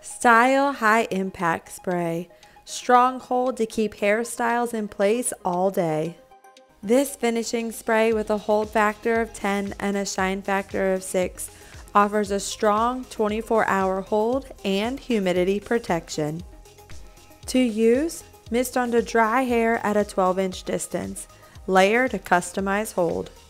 Style High Impact Spray. Strong hold to keep hairstyles in place all day. This finishing spray with a hold factor of 10 and a shine factor of 6 offers a strong 24-hour hold and humidity protection. To use, mist onto dry hair at a 12-inch distance. Layer to customize hold.